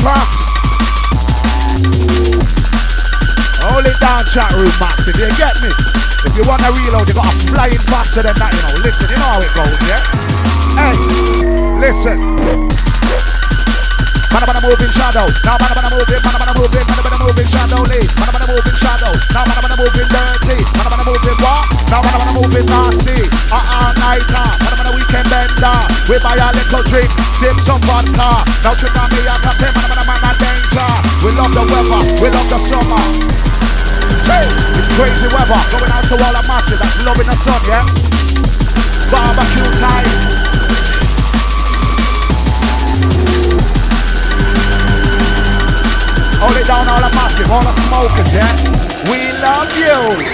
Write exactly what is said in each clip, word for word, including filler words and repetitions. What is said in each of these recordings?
cramps. Hold it down, chat room massive, you get me? If you want to reload, you got to fly in faster than that, you know. Listen, you know how it goes, yeah? Hey, listen. Man, man, move in shadow. Now, man, man, move in, man, man, move in, man, man, move in shadow, lead. Man, man, move in shadow. Now, man, man, move in dirty. Man, man, move in what? Now, man, man, move in nasty. Uh-uh, nighter. Man, man, weekend bender. We buy a little drink, sip some vodka. Now, trick on me, I can say, man, man, man, man, danger. We love the weather, we love the summer. Hey, it's crazy weather. Going out to all the masses, that's loving the sun, yeah? Barbecue time. Hold it down, all the massive, all the smokers, yeah? We love you.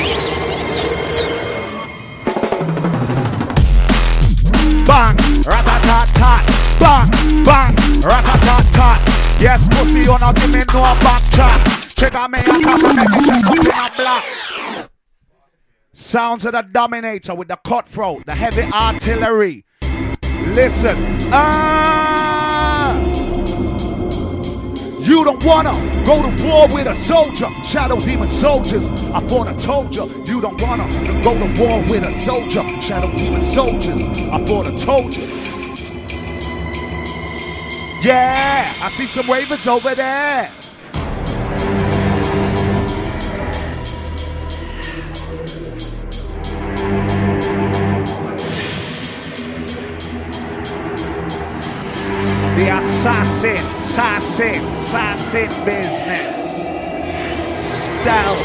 Bang, rat-a-tat-tat. Bang, bang, rat-a-tat-tat. Yes, pussy, you not give me no back chat. Check out me and come and make me dress up in a black. Sounds of the Dominator with the cutthroat, the heavy artillery. Listen, ah. You don't wanna go to war with a soldier. Shadow demon soldiers, I thought I told you. You don't wanna go to war with a soldier. Shadow demon soldiers, I thought I told you. Yeah, I see some ravens over there. The assassin, assassin, assassin business. Stealth.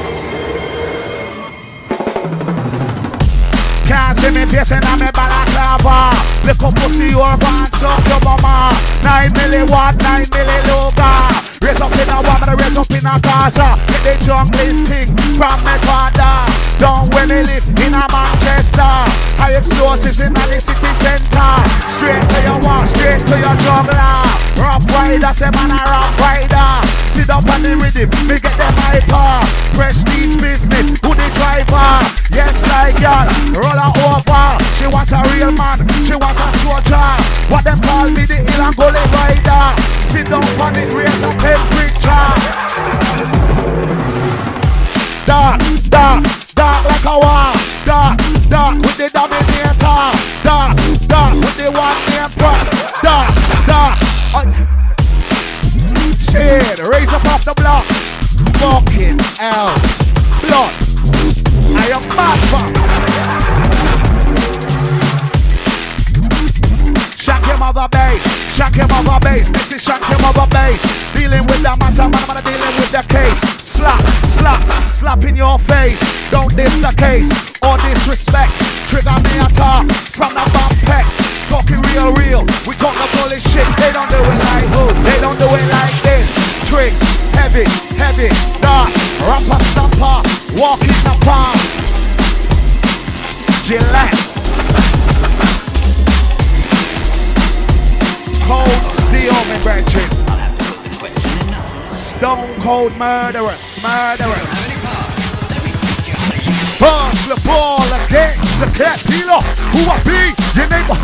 Can't see me facing on me balaclava. Look up pussy or pants up your mama. Nine milli watt, nine milli loga. Raise up in a woman, raise up in a Gaza. Get the junglist thing from my father. Down when they live in a Manchester. High explosives in the city center. Straight to your wall, straight to your juggler. Rough rider, say man a rough rider. Sit up on the rhythm, me get them hyper. Prestige business, who the driver? Yes, like y'all, roll her over. She wants a real man, she wants a soldier. What them call me the ill and gully rider. Sit down on it, raise a temperature. Dark, dark, dark like a wall. Dark, dark with the Dominator. Dark, dark with the one name Prot. Dark, dark. Shit, raise up off the block. Fucking hell. Blood. I am mad fuck. Shock your mother bass. Shock your mother bass. This is shock your mother bass. Dealing with the matter, man, man, dealing with the case. Slap, slap, slap in your face. Don't diss the case or disrespect. Trigger me attack from the bump peck. Talking real, real. We talk the bully shit. They don't do it like who? They don't do it like this. Tricks, heavy, heavy, dark. Rapper, stamper, walk in the palm. Gillette. Cold steel, my brethren. Stone cold murderers, murderers. Punch the ball against the cat dealer. Who I be? Your neighbor.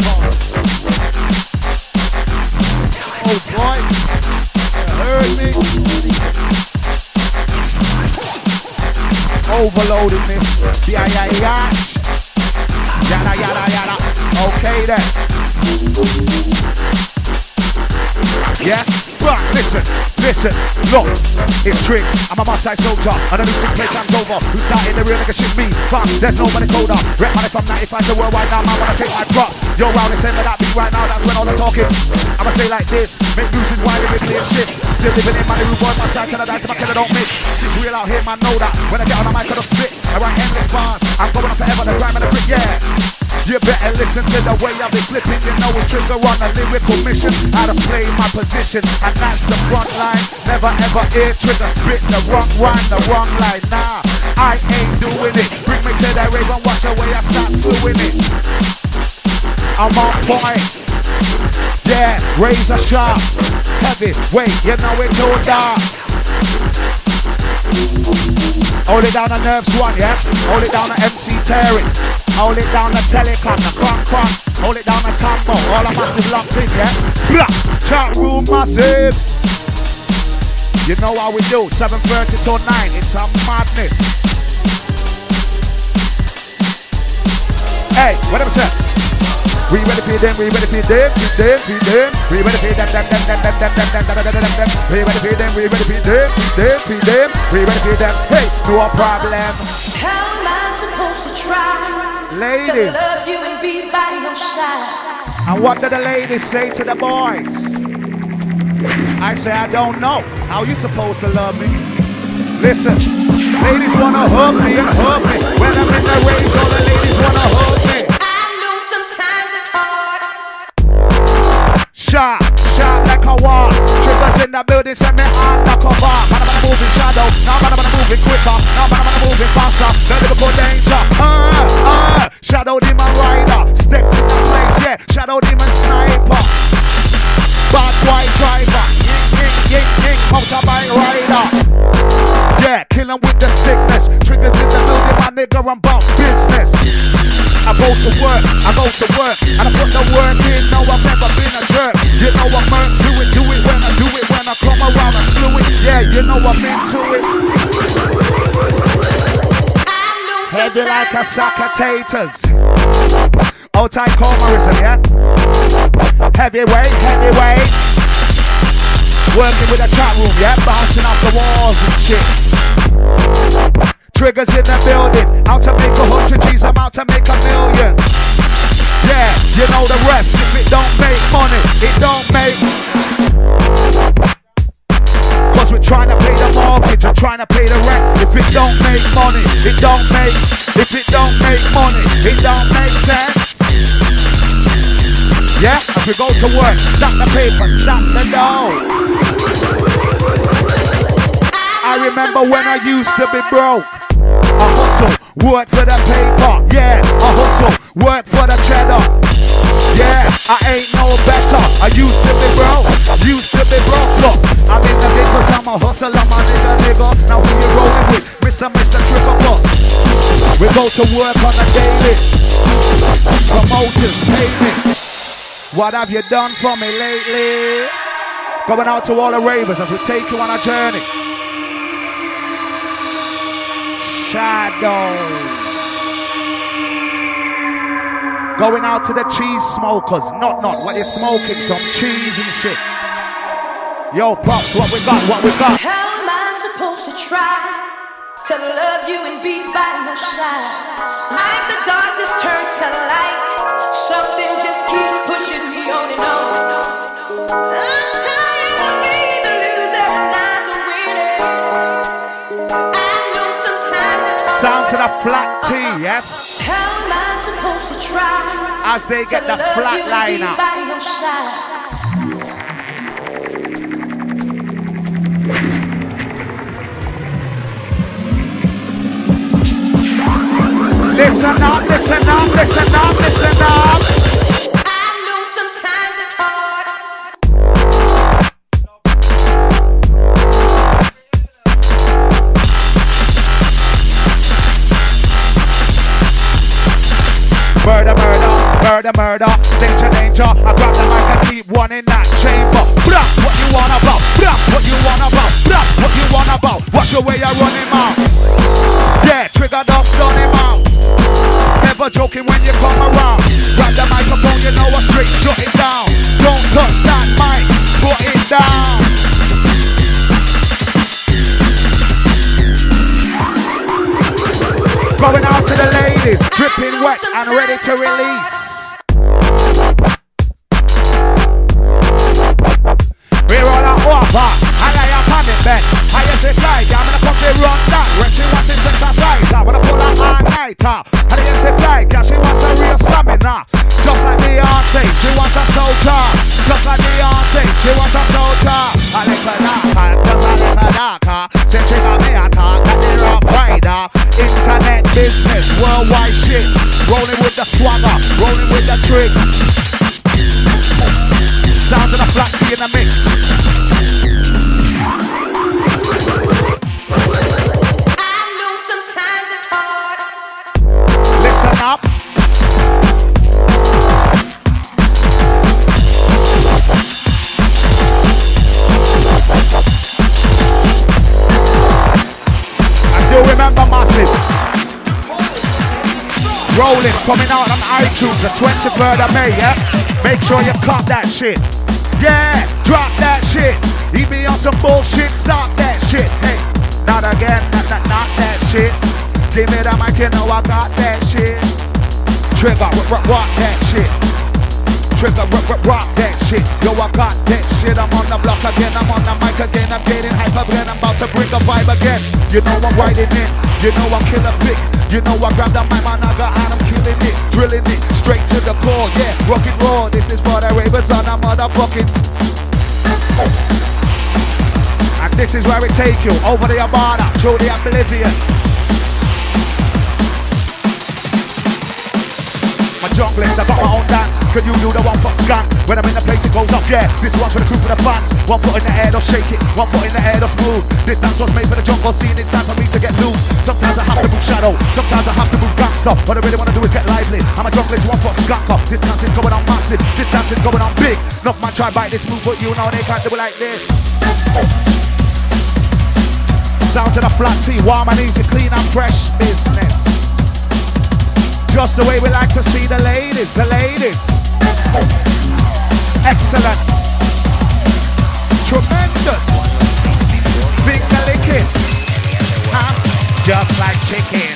Oh boy, you heard me. Overloading this. Yeah, yeah, yeah. Yada, yada, yada. Okay then. Yeah? Right, listen, listen, look, it's Tricks, I'm a Maasai soldier, and I need to play time's over. Who's starting the real nigga shit me? Fuck, there's nobody colder. Rep money from ninety-five to worldwide now, man, wanna take my props. Yo, round the center that beat right now, that's when all the talking. I'ma say like this, make music while they playing shit. Still living in money, root boy, my side, till I die, till my killer don't miss. She's real out here, man, know that. When I get on the mic, I don't spit. I write endless bars, I'm going on forever, the grime and the brick, yeah. You better listen to the way I'll be flipping. You know it's trigger on a lyrical mission. How to play my position, and that's the front line. Never ever hear trigger spit the wrong rhyme, the wrong line. Nah, I ain't doing it. Bring me to the rave and watch the way I start suing it. I'm on point. Yeah, razor sharp, heavy. Wait, you know it's too dark. Hold it down the Nerves one, yeah. Hold it down the M C Terry. Hold it down the Telecom, the Cronk Cronk. Hold it down the Tambo. All the massive locked in, yeah. Blah. Chat room massive. You know how we do, seven thirty to nine, it's a madness. Hey, what am I saying? We ready for them, we ready for them, for them, for them. We ready for them, them, them, them, them, them, them, them, them, them, them, them. We ready for them, we ready for them, for them, for them. We ready for them, hey, no problem. How am I supposed to try ladies, to love you and be by your side? And what do the ladies say to the boys? I say, I don't know. How you supposed to love me? Listen, ladies wanna hug me and hug me. When I'm in the race, all the ladies wanna hug me. I know sometimes it's hard. Sharp, sharp like a wall. Triggers in the building, send me hard like a bar. Man, I'm moving shadow, now man, I'm moving quicker. Now man, I'm moving faster. No little danger. Uh, uh, shadow demon rider. Step in the place, yeah. Shadow demon sniper. Bad white driver. Ying, ying, ying, ying. Motorbike rider. Yeah, kill 'em with the sickness. Triggers in the building, my nigga, I'm about business. I go to work, I go to work, and I put the work in. No, I've never been a jerk. You know I'm murk, do it, do it when I do it. When I come around and slew it. Yeah, you know I'm into it. Heavy like a sack of taters. Old time Comerism, yeah? Heavyweight, heavyweight. Working with a chat room, yeah? Bouncing off the walls and shit. Triggers in the building. Out to make a hundred G's, I'm out to make a million. Yeah, you know the rest. If it don't make money, it don't make. Cause we're trying to pay the mortgage, we're trying to pay the rent. If it don't make money, it don't make. If it don't make money, it don't make sense. Yeah, as we go to work, stack the paper, stack the dough. I remember when I used to be broke. I hustle, work for the paper. Yeah, I hustle, work for the cheddar. Yeah, I ain't no better. I used to be broke, used to be broke. Look, I'm in the big cause I'm a hustler, my nigga, nigga. Now who you rolling with? Mister Mister Triple Cup. We go to work on a daily. Promoters, pay me. What have you done for me lately? Going out to all the ravers as we take you on a journey. Shadow. Going out to the cheese smokers. Not, not, what you're smoking, some cheese and shit. Yo, Pops, what we got, what we got? How am I supposed to try to love you and be by your side? Like the darkness turns to light, something just keeps pushing me on and on. I'm tired of being the loser and not the winner. I know sometimes it's hard. Sound to the flat T, yes? How am I supposed to try as they get the flat line up? Listen up, listen up, listen up, listen up. I know sometimes it's hard. Murder, murder, murder, murder, danger, danger. I grab the mic and keep one in that chamber. Blah, what you want about? Blah, what you want about? Blah, what you want about? Watch your way you run him out. Yeah, trigger dust on him out. Never joking when you come around. Grab the microphone, you know I straight shut it down. Don't touch that mic, put it down. Going out to the ladies, dripping wet and ready to release. We're all out over, and I am on it back. I just say fly, I'm gonna put it run down. When she wants it, six and five, I'm gonna pull her all night up. And I just say fly, cause she wants a real stamina. Just like Beyonce, she wants a soldier. Just like Beyonce, she wants a soldier. A little darker, just a little darker. Say she got me a talk, that the rough rider. Internet business, worldwide shit. Rolling with the swagger, rolling with the trick. Sounds of the flat T in the mix. I know sometimes it's hard. Listen up. rolling, coming out on iTunes the twenty-third of May, yeah? Make sure you cop that shit. Yeah, drop that shit. He be on some bullshit, stop that shit. Hey, not again, not, not, not that shit. Give me the mic, you know I got that shit. Trigger, rock, rock, rock that shit. Trigger, rock, rock, rock that shit. Yo, I got that shit. I'm on the block again, I'm on the mic again. I'm getting hype again, I'm about to bring a vibe again. You know I'm riding in, you know I'm killer thick. You know I grab the mic, man, I got and I'm killing it. Drilling it, straight to the core, yeah. Rock and roll, this is for the ravers on the motherfucking. And this is where we take you, over the Abana, through the Oblivion. My junglist, I got my own dance. Can you do the one foot scan? When I'm in the place it goes up, yeah. This one's for the crew, for the fans. One foot in the air, they'll shake it. One foot in the air, they'll smooth. This dance was made for the jungle scene. It's time for me to get loose. Sometimes I have to move shadow. Sometimes I have to move gangster. What I really wanna do is get lively. I'm a junglist, one foot skanker. This dance is going on massive. This dance is going on big. Enough man try bite this move, but you know they can't do it like this. Sound to the flat tee, warm and easy, clean and fresh business. Just the way we like to see the ladies, the ladies. Excellent. Tremendous. Finger licking. Huh? Just like chicken.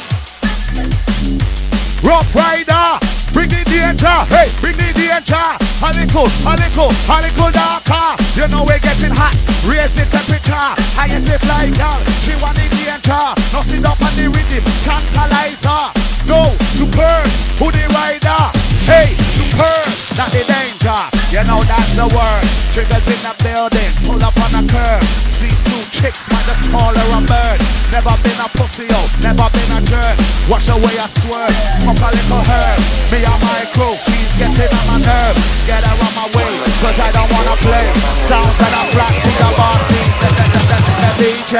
Rough Rider, bring the danger. Hey, bring the danger. A little, a little, a little darker. You know we're getting hot. Raise the temperature. Highest it fly, girl. She want the danger. Now sit up on the rhythm. Tantalizer. No, superb, who the rider? Hey, superb, not the danger. You know that's the word. Triggers in the building, pull up on the curb. See two chicks, might just call her a bird. Never been a pussy, oh, never been a jerk. Wash away a swerve, smoke a little herb. Me and my crew, she's getting on my nerve. Get her on my way, cause I don't wanna play. Sounds of the black to the boss, the, the, the, the, the D J.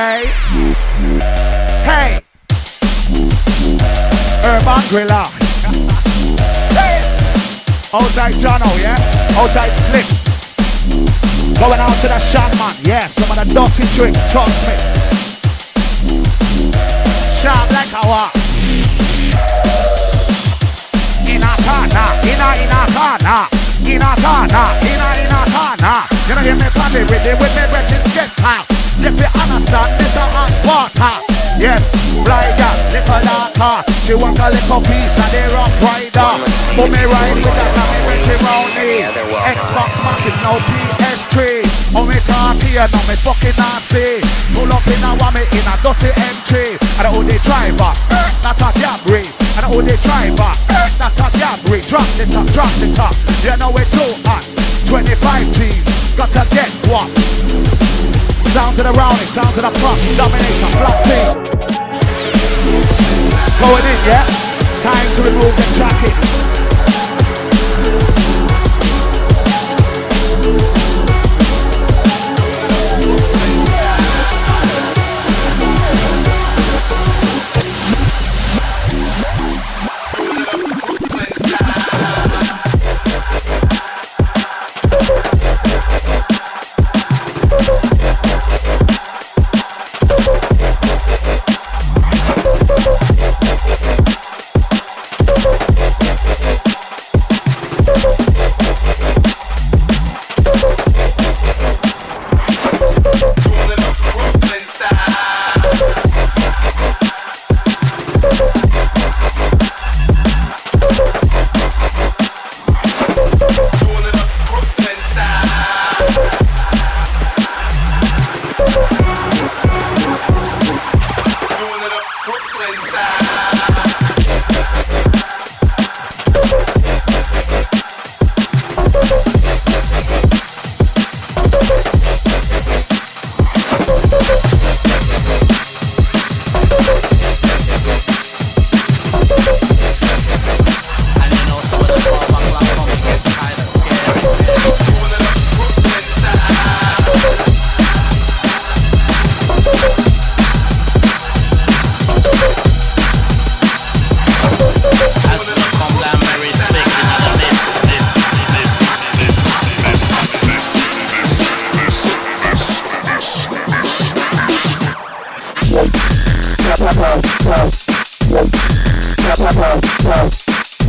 Hey. Urban Grilla. Hey. Outside Jono, yeah? Outside Slick. Going out to the Shaman, yeah, some of the dirty tricks, trust me. Sharp like a walk. In a corner, in a, in a corner. In a corner, in a, in a corner. You know hear me party with it, with me wretched get out. If you understand, this is hot water. Yes, blind girl, little darker. She want a little piece of the Rough Rider. Put me right with that and me reaching round me. Xbox massive, no P S three. Oh me talk here, now me fucking nasty. Pull up in a whammy in a dirty M three. And the only driver, uh, that's a Gabri. And the only driver, uh, that's a Gabri. Drop the top, drop the top. You know we're too hot. twenty-five G's, got to get what? Sound to the rounding, sound to the pop, dominator, flat team. Going in, yeah? Time to remove the jacket.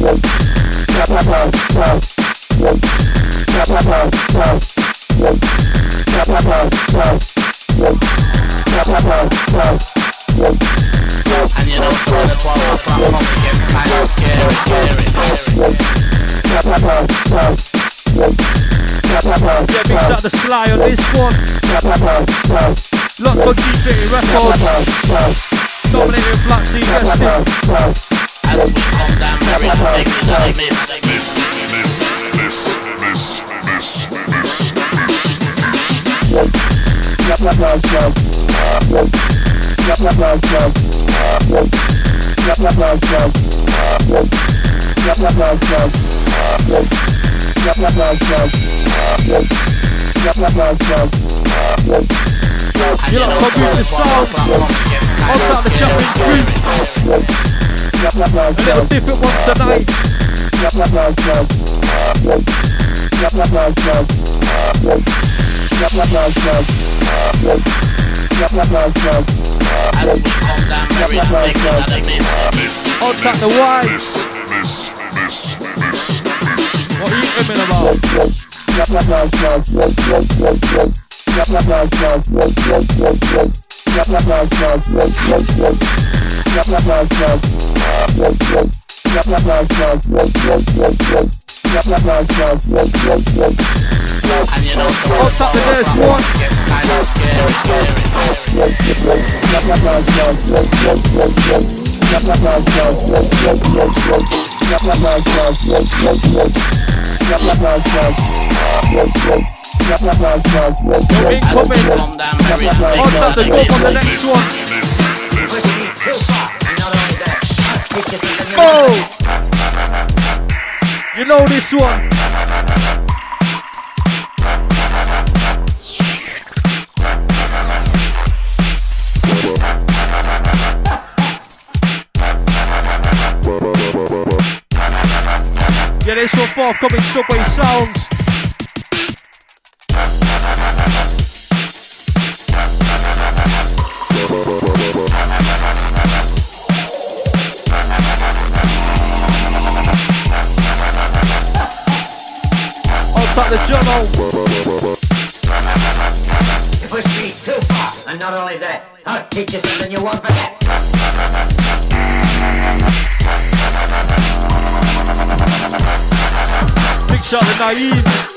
And you know, so the twelve o'clock coffee gets kind of scary, scary, scary. Yeah, big shout to Sly on this one. Lots of G fifty records. Dominating Black Sea Guesting. As we come down, very big in the mist. You lot from the sound. Outside the jumping group. A little different one tonight. As we come down, very big in the mist. Outside the wide. What are you aiming about? And you know, so On top of this one. gets kind of scary, No incoming. come down, very big On top the in dope on the the next mist. one. Oh! You know this one. Yeah, this one forthcoming Subway Sounds. Outside the journal. You push me too far, and not only that, I'll teach you something you won't forget. Big shot to Naive.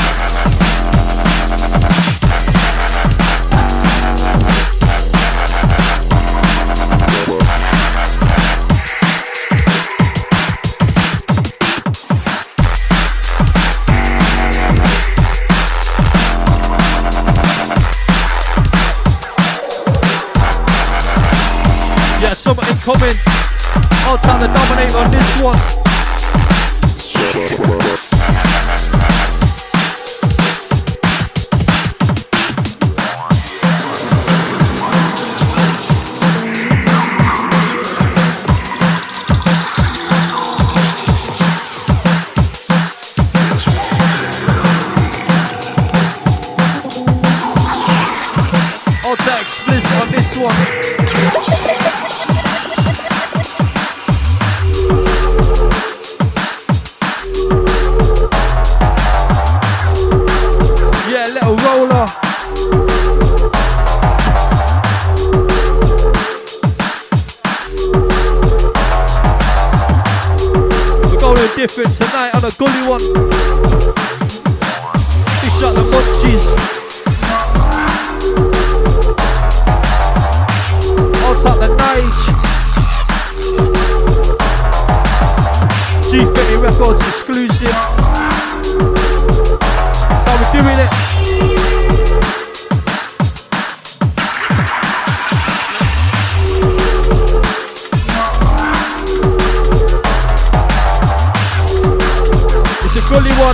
Yeah, something incoming. Outside the dominator on this one. Outside explicit on this one. Yeah, little roller. We're going different tonight on a gully one. Big shot the munchies. Outside the Nige. G fifty Records exclusive. How we doing it? It's a gully one.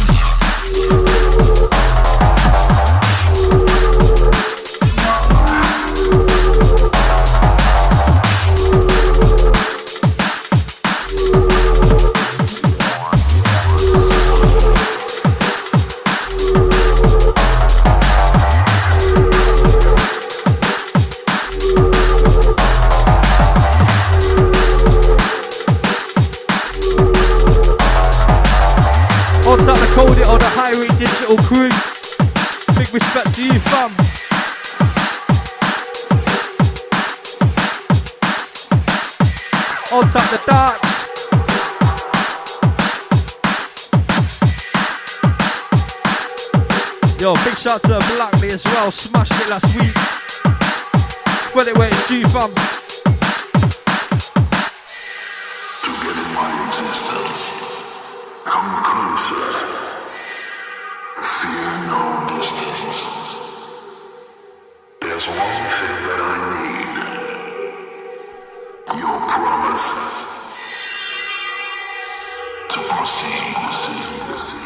On top the Code It or the Highway Digital crew. Big respect to you, fam. On top the Darks. Yo, big shout to Blackley as well. Smashed it last week. Spread it where it's due, fam. To get in my existence, come closer. Fear no distance. There's one thing that I need. Your promise to proceed, proceed, proceed.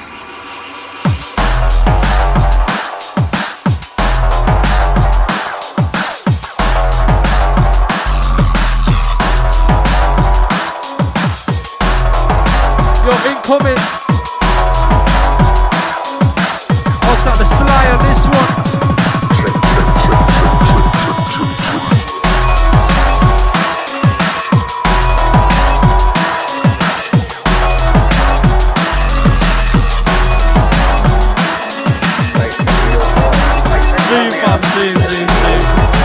Yo, incoming. What's up, the Sly on this one? Zoom, fam, zoom, zoom, zoom.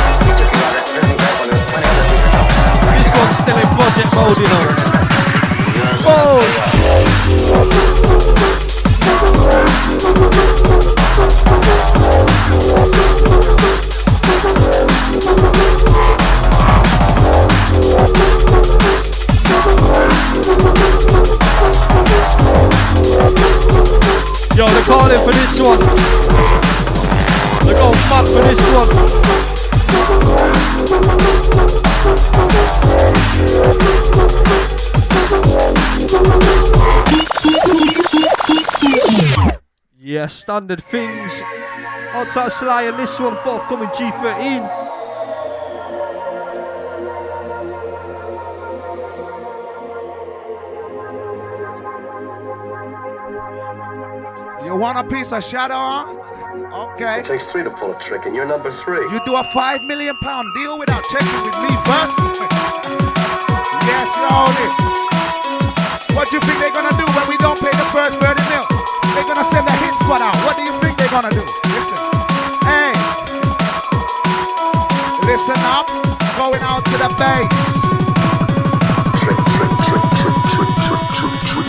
This one's still in project mode, you know. Whoa! Yo, they're calling for this one. They're going mad for this one. Yeah, standard things. Outside Sly and this one, forthcoming G thirteen. You want a piece of shadow, huh? Okay. It takes three to pull a trick, and you're number three. You do a five million pound deal without checking with me first? Yes, Rolly. What do you think they're gonna do when we don't pay the first thirty mil? They're gonna send a hit squad out. What do you think they're gonna do? Listen. Hey. Listen up. Going out to the base. Trick, trick, trick, trick, trick, trick, trick, trick.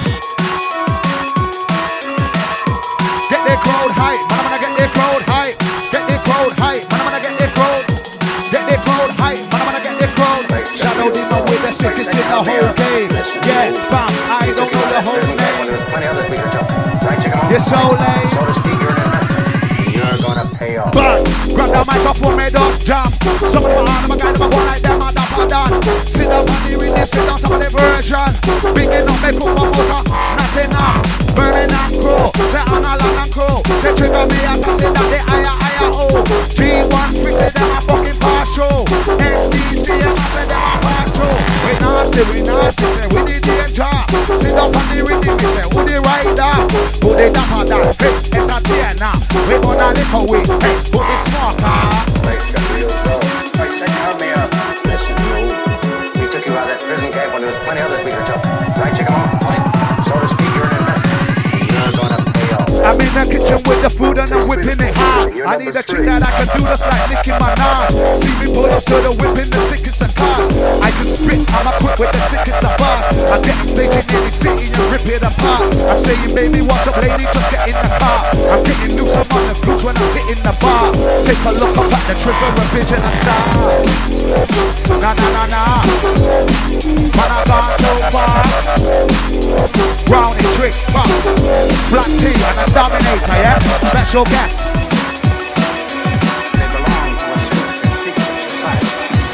Get their crowd hype. Man, I'm gonna get their crowd hype. Get their crowd hype. Man, I'm gonna get their crowd. Get their crowd hype. Man, I'm gonna get their crowd. Shadow Demon with the sickest in the whole game. Yeah, bam. I don't know the whole name. You're so late. So to speak, you're an investment. You're gonna pay off. Bang! Grab the microphone, made us jump. Some of them are I'm a guy, I'm a one like them, I'm up and down. Sit down on the rhythm, sit down some of the version. Big enough, make up one motor, not enough. Burning and crow, say on a long and crow. Say trigger me as I say that they higher, higher, oh. G one, we say them a fucking pass through. S D C, I say them a pass through. We nasty, we nasty, say we the danger. Sit down on the rhythm, we say who the rider. Who the dapper that, hey, entertainer. We gonna lick away, hey, who the smoker. Place got real dough. I said help me up. Listen, you. We took you out of that prison camp when there was plenty others we could have took. Right, chicken on point. So to speak, you're an investment. You're gonna pay off. I'm in the kitchen with the food and I'm whipping it hard. I need a chick that I can do this like Nicki Minaj. See me pull up to the whip in the sickest of cars. I can spit, I'm equipped with the sickest of bars. I get on stage in any city and rip it apart. I'm saying, baby, what's up, lady? Just get in the car. I'm getting loose, I'm on the flutes when I'm hitting the bar. Take a look up at the trigger, a vision, a star. Nah, nah, nah, nah. Man, I've gone so far. Brownie, tricks, box, black tea, and a dominator, yeah? Special guest. They belong to a secret society.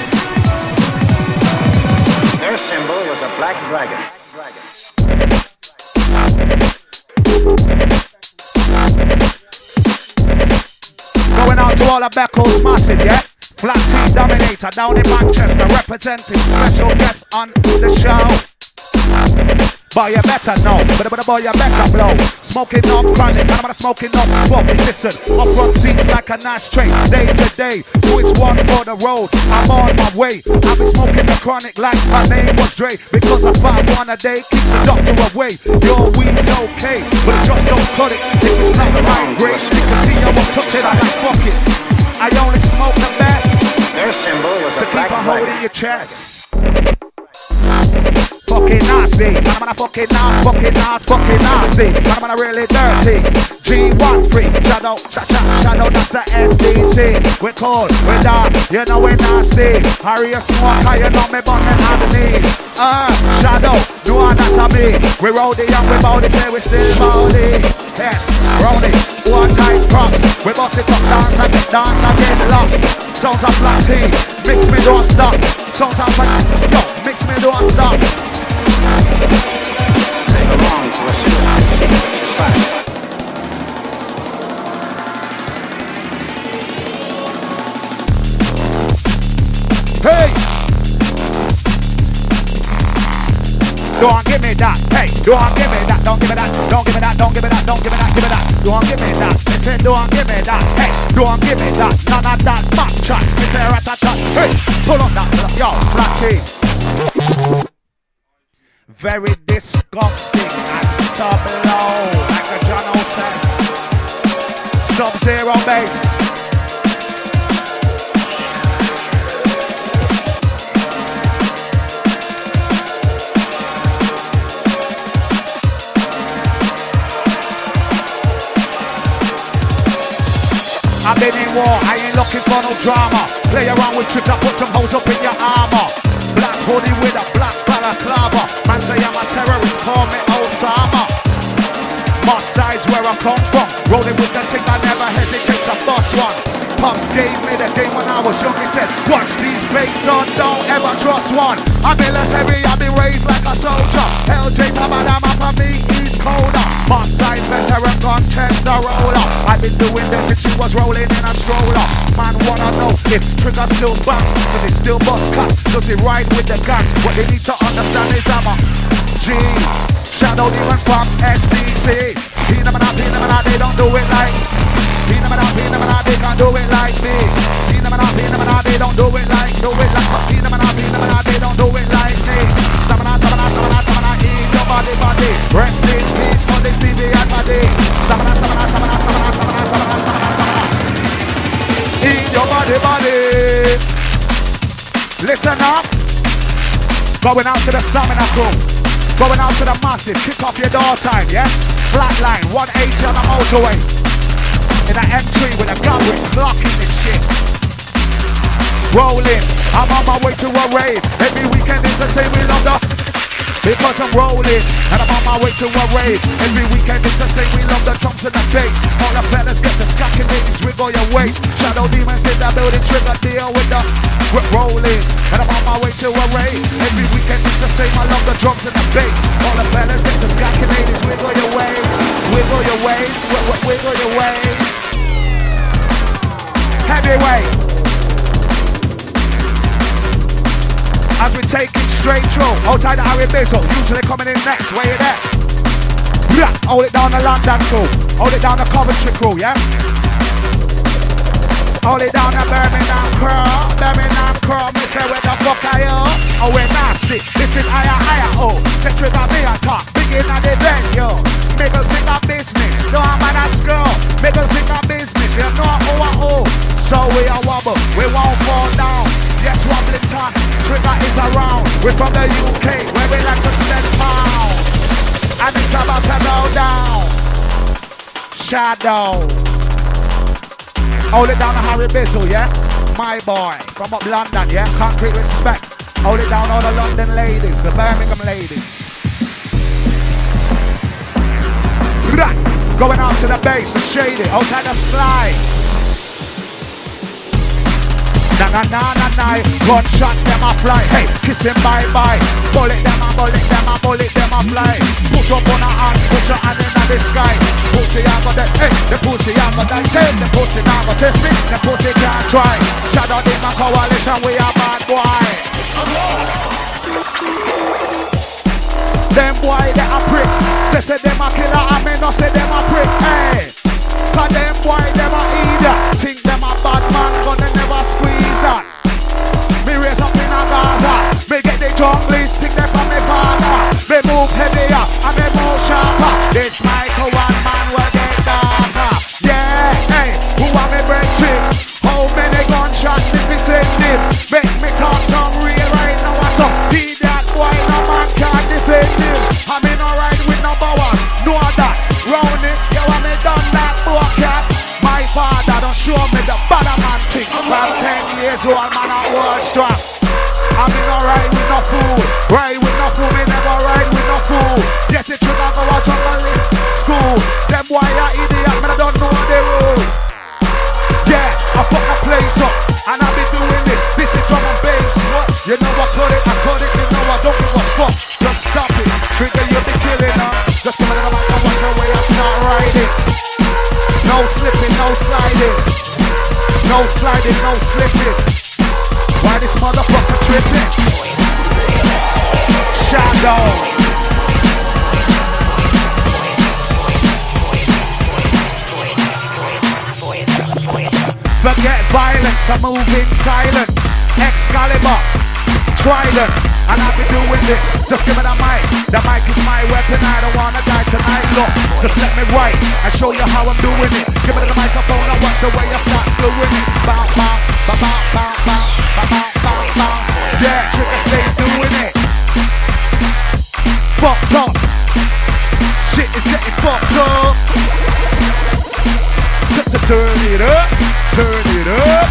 Their symbol was a black dragon. Going out to all the Beckles massive, yeah? Black tea dominator down in Manchester, representing special guests on the show. Boy, you better know, but but boy, you better blow. Smoking up chronic, and I'm not smoking up fucking. Listen, up front seats like a nice train, day to day. Do it's one for the road, I'm on my way. I've been smoking the chronic like my name was Dre. Because I find one a day keeps the doctor away. Your weed's okay, but it just don't cut it. If it's not the right grade, you can see I won't touch it, I like fuck it. I only smoke the best. Their symbol was So a keep black a hold flag. in your chest. Fucking nasty, man, I'm fucking nasty, fucking nasty, fucking nasty. Man, I'm really dirty. G one three, shadow, shadow, shadow, that's the S D C. We're cold, we're dark, you know we're nasty. Hurry your smoke, you know me bunning underneath. Uh, shadow, no anatomy. We rowdy and we bowdy, say we still bowdy. Yes, rowdy, one tight props. We bust it up, dance and get dance and get locked. Sounds of black tea, mix me don't stop. Sounds of black, yo, mix me don't stop. They belong to a civilized spot. Hey! Don't give me that, hey, don't give me that, don't give me that, don't give me that, don't give me that, don't give me that, give me that, don't give me that, they say don't give me that, hey, don't give me that, none of that back chat, they say rat-a-tat, hey, pull up that, pull up, yo, black tea. Very disgusting and sub-low, like a John Oten, Sub-Zero bass. I've been in war, I ain't looking for no drama. Play around with tricks, I put some holes up in your armor. Black hoodie with a black balaclava. Man say I'm a terrorist, call me Osama. My size where I come from. Rolling with the thing, I never hesitate to bust one. Pops gave me the game when I was young. He said, watch these baits on, don't ever trust one. I'm military, I've been raised like a soldier. L J's a madam, for me, he's colder. My size veteran, gun chest the roller. I've been doing this since she was rolling in a stroller. Man wanna know if trigger still bounce, does it still bust cut, does it ride with the gun? What they need to understand is I'm a G, shadow demon from S D C. Phenomena, phenomena, they don't do it like. Phenomena, phenomena, they can't do it like me. Phenomena, phenomena, they don't do it like. Do it like. Phenomena, phenomena, they don't do it like me. Stamina, stamina, stamina, stamina, in your body, body. Rest in peace for this T V and body. Stamina, stamina, stamina, stamina, stamina, stamina, stamina. In your body, body. Listen up. Going out to the stamina crew. Going out to the massive. Kick off your door time, yeah? Flatline, one eighty on the motorway. In an M three with a gun with clocking this shit. Rolling, I'm on my way to a rave. Every weekend is the same, we love the. Because I'm rolling, and I'm on my way to a rave. Every weekend is the same, we love the drums and the bass. All the fellas get the scacking ladies, wiggle your waist. Shadow demons in the building, trigger deal with the. We're rolling, and I'm on my way to a rave. Every weekend is the same, I love the drums and the bass. All the fellas get the scacking ladies, wiggle your waist. Wiggle your waist, wiggle, wiggle your waist. Heavyweight. As we take it straight through, outside the Harry Bizzle, usually coming in next, where you there? Yeah, hold it down the London crew, hold it down the Coventry crew, yeah? Hold it down the Birmingham crew, Birmingham crew, me say where the fuck are you? Oh, we're nasty, this is higher, higher, oh. Say trigger me a talk, begin at the venue. Middle finger business, no I'm on a screw. Middle finger business, you know who I owe. So we a wobble, we won't fall down. Yes, wobbling time, trigger is around. We're from the U K, where we like to spend pounds. And it's about to go down. Shadow. Hold it down to Harry Bizzle, yeah? My boy, from up London, yeah? Concrete respect. Hold it down all the London ladies, the Birmingham ladies. Going out to the base, the shady, outside the slide. Na na na na na, gunshot them a fly. Hey, kiss him bye bye. Bullet them a bullet them a bullet them a fly. Push up on a hand, push your hand in the sky. Pussy I got that, hey, the pussy I got that. Take the pussy now, but test me, the pussy can't try. Shadow in my coalition, we are bad boy. Them boy they a prick. Say say them a killer, I mean no say them a prick. Hey, cause them boy them a idiot. Think them a bad man, but they never squeeze that. Me raise up in a Gaza. Me get the junglies, think them from me father. Me move heavier and me move sharper. This Michael one man will get darker. Yeah, hey, who are me breaking? How many gunshots did we send him? Make me talk some real right now. So be that boy, no man can't defend him. I mean alright with number one, know that. Round it, you want me done that boy cat. My father don't show me the bad man thing. From ten years old man I was strong. I mean alright with no fool. Right with no fool, me never ride with no fool. Yes it should not go watch on my list. School, them boy are idiot, man I don't know the rules. Yeah, I fuck my place up, and I be doing this. This is drum and bass. What? You know I cut it, I cut it. You know I don't give a fuck. Just stop it. Trigger, you be killing her. Just come on the mic and watch the way I start riding. No slipping, no sliding. No sliding, no slipping. Why this motherfucker tripping? Shadow. Forget violence, I'm moving silent. Excalibur, Trident, and I've been doing this. Just give me the mic. The mic is my weapon. I don't wanna die tonight. Look, just let me write and show you how I'm doing it. Give me the microphone and watch the way I start slewing it. Bounce, bounce, bounce, bounce, bounce, bounce, bounce, bounce. Yeah, Trigger stays doing it. Fucked up. Shit is getting fucked up. Turn it up, turn it up.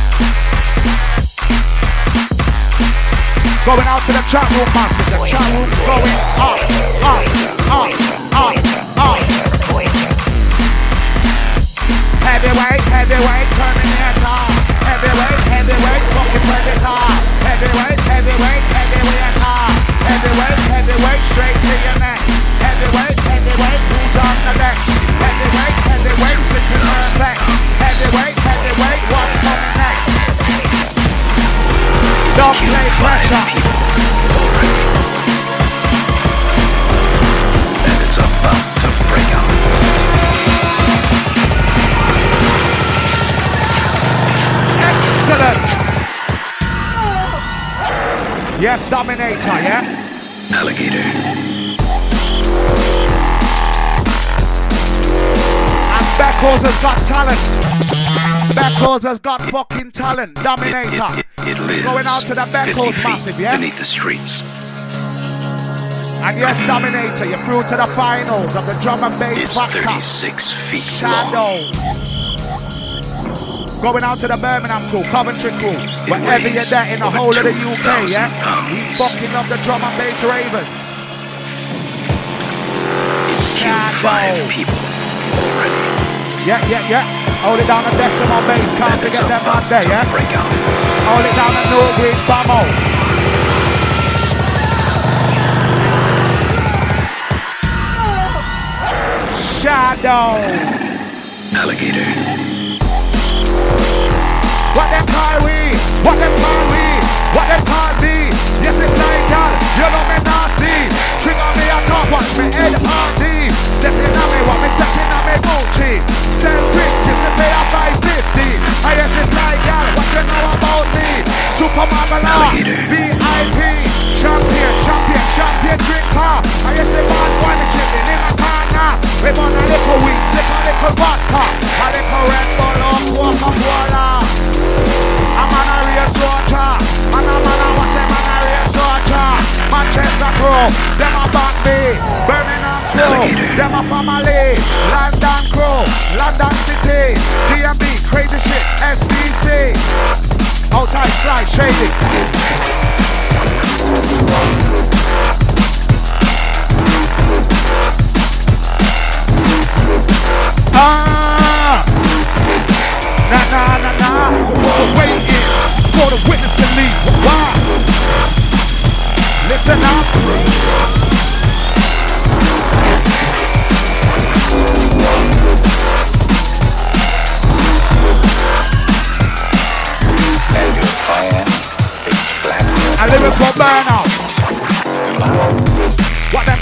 Going out to the chat room, massive. The chat room's going up, up, up, up, up. Heavyweight, heavyweight, Terminator. Heavyweight, heavyweight, fucking predator. Heavyweight, heavyweight, heavyweight, heavyweight, heavyweight, straight to your neck. Heavyweight, heavyweight, who's on the next? Heavyweight, heavyweight, sipping perfect. Heavyweight, heavyweight, what's coming next? Don't play pressure. And it's about to break out. Excellent. Yes, Dominator, yeah? Alligator. Beckles has got talent. Beckles has got fucking talent. Dominator. It lives. Going out to the Beckles massive, yeah? Beneath the streets. And yes, Dominator, you're through to the finals of the drum and bass It's factor. thirty-six feet Shadow. long. Going out to the Birmingham crew, Coventry crew, wherever you're there in the whole of the U K, yeah? We fucking love the drum and bass ravers. It's killed five people already. Yeah, yeah, yeah. Hold it down at Decimal Bass, can't forget them out there, yeah? Break out. Hold it down at No Green Bamo. Shadow. Alligator. What them call we? What them call we? What them call me? Yes, it's like y'all. You know me nasty. Trigger me a top, watch me head party. Stepping on me, what me stepping on me Gucci. Sell riches, me pay a five fifty. I yes, it's like y'all. What you know about me? Super Magala, V I P, champion, champion, champion drinker. I yes, it's bad one chicken in a corner. We want a little weed, sip a little vodka, a little Red Bull or Coca-Cola. I'm on a real soldier, and I'm on a what's them on a real soldier. Manchester crew, them a back me. Birmingham crew, them a family. London crew, London City. D M B, crazy shit, S B C. Outside slide, shady. Ah! Nah, nah, nah, nah. So waiting for the witness to leave. Wow. Listen up. I live in for burnout. What them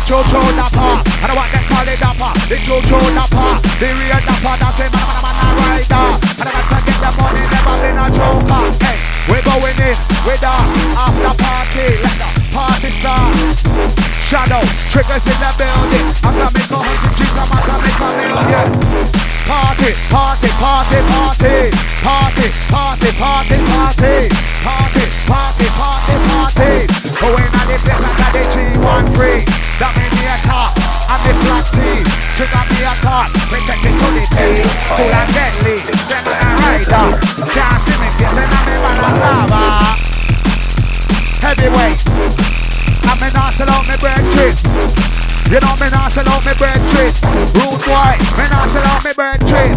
Jojo Dapper. And I want them call it Dapper. The Jojo Dapper. The real Dapper. That's a man, man, man, man, rider. And I got to get the money, never been a joker. Hey, we're going in with the after party. Let the party start. Shadow, triggers in the building. After me go hundred G's, I'm after me come million. Party, party, party, party. Party, party, party, party. Party, party, party, party. Going at the place under the G one three. That made me a top, and the black tea. Trigger me a top, we take it to the tea. Cool and deadly, send me a rider. Can't see me, get in me man a lava. Heavyweight, and me not sell out me bread trip. You know me not sell out me bread trip. Rude boy, me not sell out me bread trip.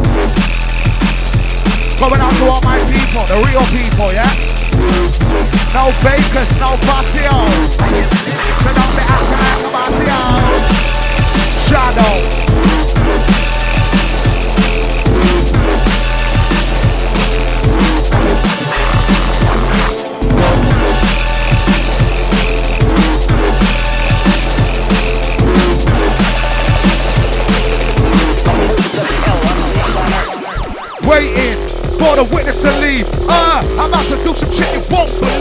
Going out to all my people, the real people, yeah? No fakers, no passio. So don't be acting like a passio. Shadow. Waiting for the witness to leave. Uh, I'm about to do some shit you won't believe.